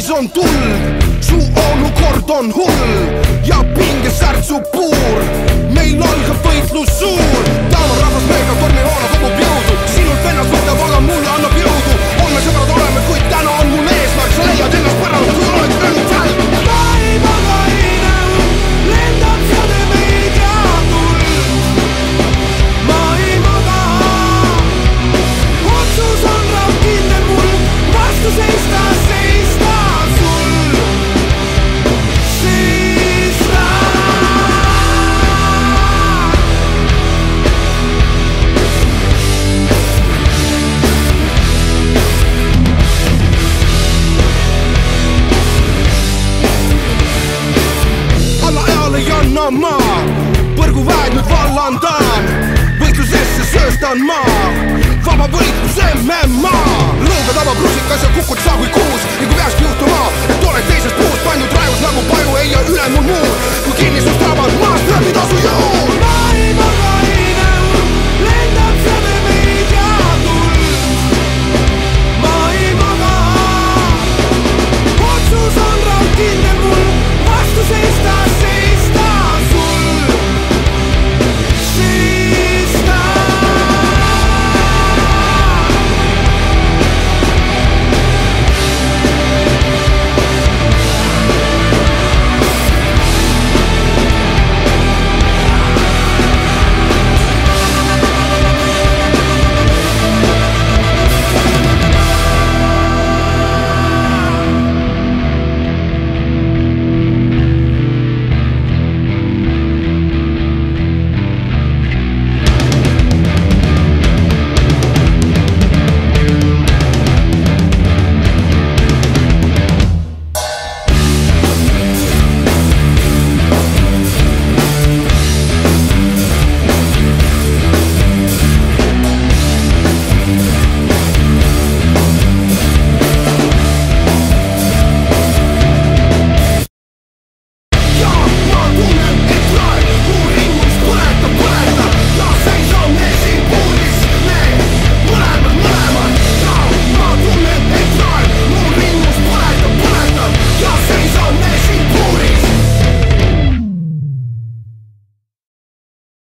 sees on tuld, su olukord on hull ja pinges särtsub puur. Meil algab võitlus suur, taamarahvas meiega tormihoona kogub jõudu. Sinult vennast võtab, aga mulle annab jõudu. Homme sõbrad oleme, kuid täna on mul eesmärk. Sa leiad ennast päralt, kui oled käinud seal. Ma ei maga, ei näu, lendab seade meid ja tuld. Ma ei maga, otsus on raud kindel mul, vastu seista sul. Seista. Alaeale ei anna maa, põrguväed nüüd vallandan. Võitlusesse sööstan maa, vaba võitlus MMA. Lõuga tabab rusikas ja kukud sa kui kuus.